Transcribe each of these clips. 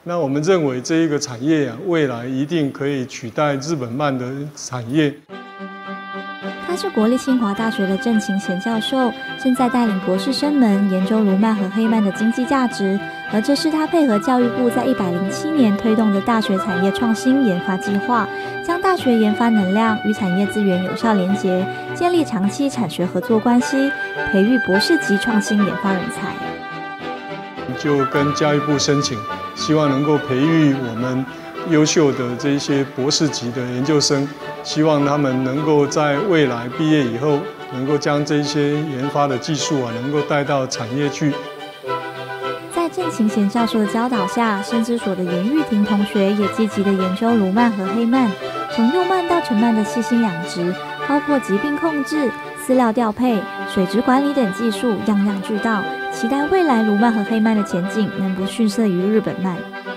那我们认为这一个产业未来一定可以取代日本鳗的产业。 他是国立清华大学的郑勤贤教授，正在带领博士生们研究鲈鳗和黑鳗的经济价值，而这是他配合教育部在107年推动的大学产业创新研发计划，将大学研发能量与产业资源有效连结，建立长期产学合作关系，培育博士级创新研发人才。 就跟教育部申请，希望能够培育我们优秀的这些博士级的研究生，希望他们能够在未来毕业以后，能够将这些研发的技术能够带到产业去。 在郑勤贤教授的教导下，生资所的严玉婷同学也积极地研究鲈鳗和黑鳗，从幼鳗到成鳗的细心养殖，包括疾病控制、饲料调配、水质管理等技术，样样俱到。期待未来鲈鳗和黑鳗的前景能不逊色于日本鳗。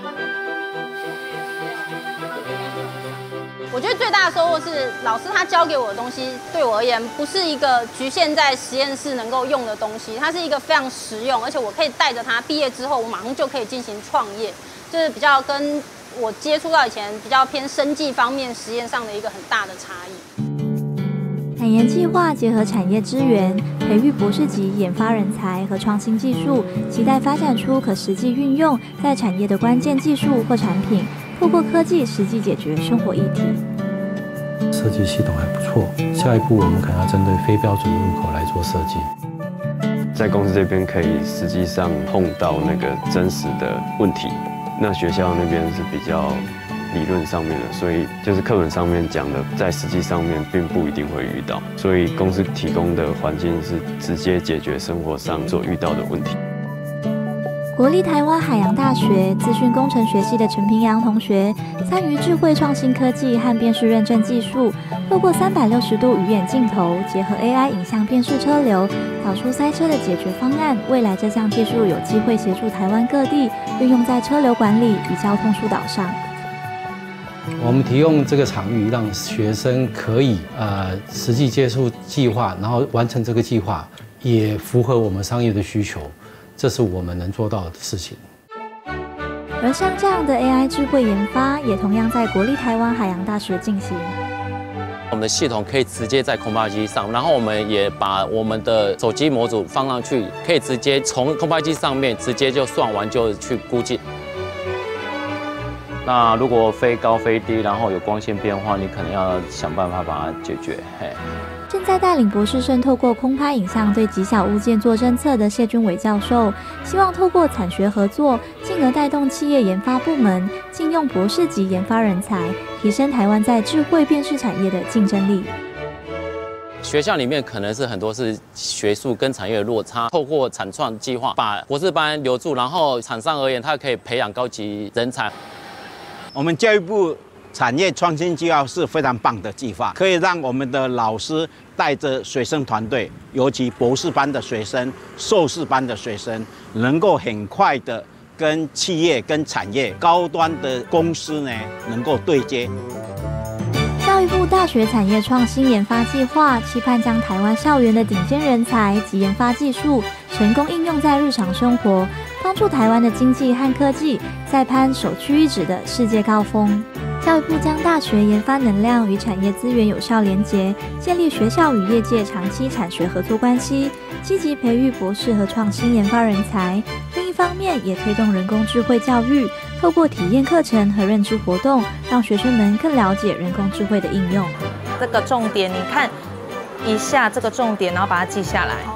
我觉得最大的收获是，老师他教给我的东西，对我而言不是一个局限在实验室能够用的东西，它是一个非常实用，而且我可以带着它毕业之后，我马上就可以进行创业，就是比较跟我接触到以前比较偏生技方面实验上的一个很大的差异。 产研计划结合产业资源，培育博士级研发人才和创新技术，期待发展出可实际运用在产业的关键技术或产品，透过科技实际解决生活议题。 设计系统还不错，下一步我们可能要针对非标准入口来做设计。 在公司这边可以实际上碰到那个真实的问题，那学校那边是比较理论上面的，所以就是课本上面讲的，在实际上面并不一定会遇到，所以公司提供的环境是直接解决生活上所遇到的问题。 国立台湾海洋大学资讯工程学系的陈平阳同学，参与智慧创新科技和辨识认证技术，透过360度鱼眼镜头，结合 AI 影像辨识车流，找出塞车的解决方案。未来这项技术有机会协助台湾各地运用在车流管理与交通疏导上。 我们提供这个场域，让学生可以实际接触计划，然后完成这个计划，也符合我们商业的需求，这是我们能做到的事情。 而像这样的 AI 智慧研发，也同样在国立台湾海洋大学进行。 我们的系统可以直接在空拍机上，然后我们也把我们的手机模组放上去，可以直接从空拍机上面直接就算完就去估计。那如果飞高飞低，然后有光线变化，你可能要想办法把它解决。 正在带领博士生透过空拍影像对极小物件做侦测的谢君伟教授，希望透过产学合作，进而带动企业研发部门禁用博士级研发人才，提升台湾在智慧辨识产业的竞争力。 学校里面可能是很多是学术跟产业的落差，透过产创计划把博士班留住，然后厂商而言，它可以培养高级人才。 我们教育部产业创新计划是非常棒的计划，可以让我们的老师带着学生团队，尤其博士班的学生、硕士班的学生，能够很快的跟企业、跟产业高端的公司呢能够对接。 教育部大学产业创新研发计划期盼将台湾校园的顶尖人才及研发技术成功应用在日常生活，帮助台湾的经济和科技再攀首屈一指的世界高峰。教育部将大学研发能量与产业资源有效连结，建立学校与业界长期产学合作关系，积极培育博士和创新研发人才。另一方面，也推动人工智慧教育，透过体验课程和认知活动，让学生们更了解人工智慧的应用。 这个重点，你看一下这个重点，然后把它记下来。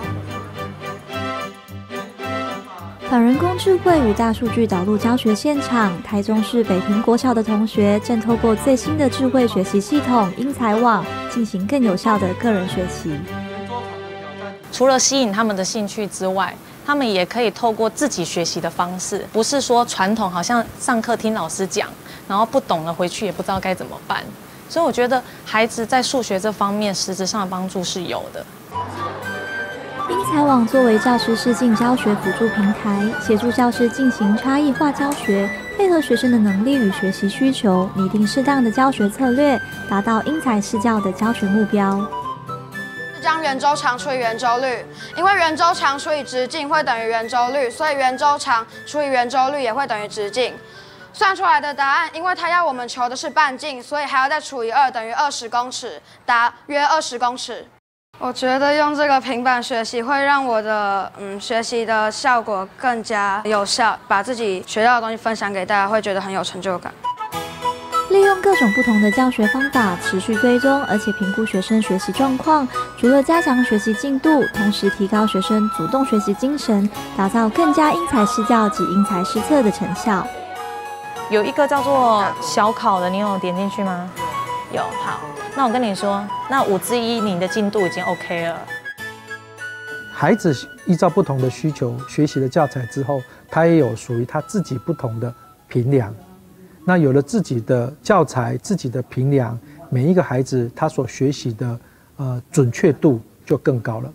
把人工智慧与大数据导入教学现场，台中市北平国小的同学正透过最新的智慧学习系统英才网，进行更有效的个人学习。 除了吸引他们的兴趣之外，他们也可以透过自己学习的方式，不是说传统好像上课听老师讲，然后不懂了回去也不知道该怎么办。所以我觉得孩子在数学这方面实质上的帮助是有的。 英才网作为教师视镜教学辅助平台，协助教师进行差异化教学，配合学生的能力与学习需求，拟定适当的教学策略，达到因材施教的教学目标。 将圆周长除以圆周率，因为圆周长除以直径会等于圆周率，所以圆周长除以圆周率也会等于直径。 算出来的答案，因为它要我们求的是半径，所以还要再除以2，等于20公尺，答约20公尺。我觉得用这个平板学习会让我的学习的效果更加有效，把自己学到的东西分享给大家，会觉得很有成就感。 利用各种不同的教学方法，持续追踪而且评估学生学习状况，除了加强学习进度，同时提高学生主动学习精神，打造更加因材施教及因材施策的成效。 有一个叫做小考的，你有点进去吗？有，好。那我跟你说，那5之1你的进度已经 OK 了。 孩子依照不同的需求学习的教材之后，他也有属于他自己不同的评量。那有了自己的教材、自己的评量，每一个孩子他所学习的准确度就更高了。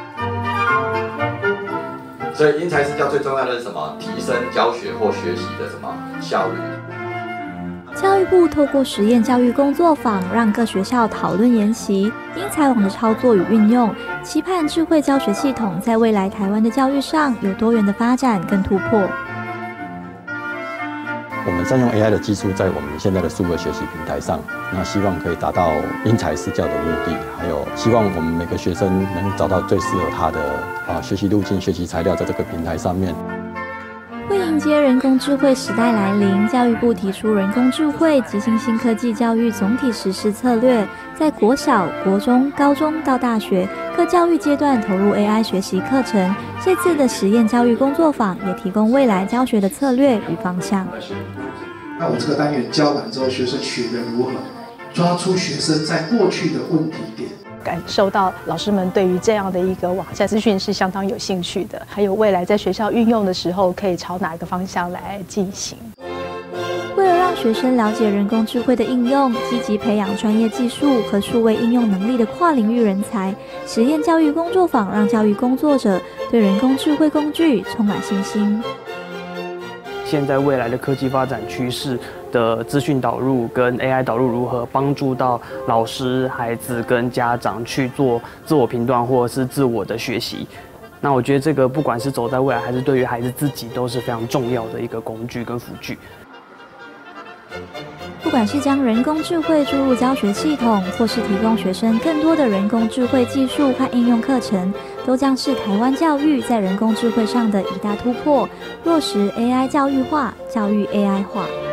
所以因材施教最重要的是什么？提升教学或学习的什么效率？ 教育部透过实验教育工作坊，让各学校讨论研习因材网的操作与运用，期盼智慧教学系统在未来台湾的教育上有多元的发展跟突破。 我们善用 AI 的技术在我们现在的数位学习平台上，那希望可以达到因材施教的目的，还有希望我们每个学生能找到最适合他的学习路径、学习材料，在这个平台上面。 为迎接人工智慧时代来临，教育部提出人工智慧及新兴科技教育总体实施策略，在国小、国中、高中到大学各教育阶段投入 AI 学习课程。这次的实验教育工作坊也提供未来教学的策略与方向。 那我这个单元教完之后，学生学得如何？抓出学生在过去的问题点。 感受到老师们对于这样的一个网站资讯是相当有兴趣的，还有未来在学校运用的时候可以朝哪个方向来进行。 为了让学生了解人工智慧的应用，积极培养专业技术和数位应用能力的跨领域人才，实验教育工作坊让教育工作者对人工智慧工具充满信心。 现在未来的科技发展趋势的资讯导入跟 AI 导入如何帮助到老师、孩子跟家长去做自我评断或者是自我的学习。那我觉得这个不管是走在未来，还是对于孩子自己都是非常重要的一个工具跟辅具。 不管是将人工智慧注入教学系统，或是提供学生更多的人工智慧技术和应用课程，都将是台湾教育在人工智慧上的一大突破，落实 AI 教育化、教育 AI 化。